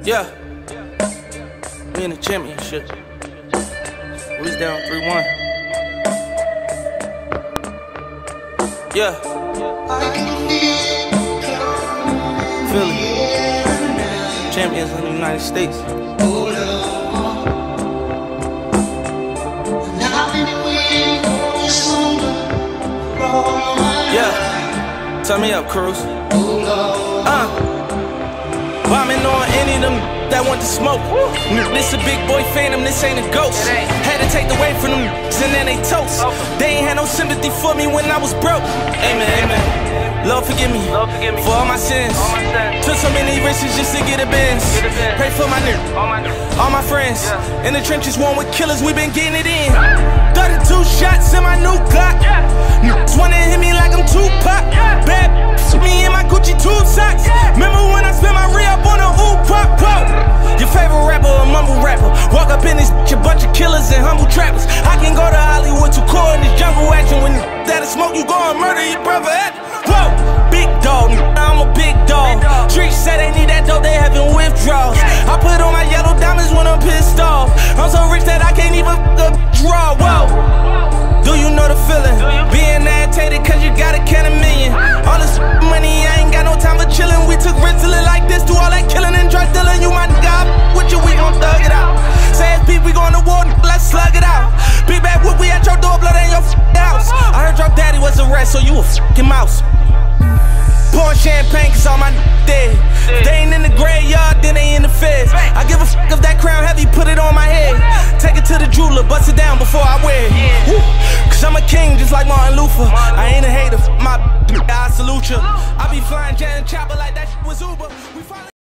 Yeah, we in the championship. We was down 3-1. Yeah. Philly, champions of the United States. Yeah, turn me up, Cruz. Bombing on any of them that want to smoke. This a big boy phantom, this ain't a ghost. Had to take away from them and then they toast. They ain't had no sympathy for me when I was broke. Amen, amen. Lord forgive me for all my sins. Took so many risks just to get a Benz. Pray for my nigga, all my friends. In the trenches, one with killers, we been getting it in. 32 shots in my new Glock. Niggas wanna hit me like I'm Tupac. Bad me in my Gucci tube socks. Remember when I spent my re-up on a ooh pop pop? Your favorite rapper, a mumble rapper. Walk up in this bitch, a bunch of killers and humble trappers. I can go to Hollywood to core in this jungle action. When that'll smoke, you go and murder your brother. Whoa, big dog, I'm a big dog. Streets say they need that dope, they having withdrawals. I put on my yellow diamonds when I'm pissed off. I'm so rich that I can't even draw. Whoa, do you know the feeling? Being agitated cause you got a can of million. All this money, I ain't got no time for chillin'. We took risks to live like this, do all that killing and drug dealing. You my nigga, with you, we gon' thug it out. Say it's beef, we going to war, let's slug it out. Big bad whoop, we at your door, blood in your house. I heard your daddy was a rat, so you a fucking mouse. Pouring champagne cause all my dead. They ain't in the graveyard, then they in the feds. I give a fuck if that crown heavy, put it on my head. Take it to the jeweler, bust it down before I wear it. Cause I'm a king just like Martin Luther. I ain't a hater, my I salute ya. I be flying jet and chopper like that shit was Uber.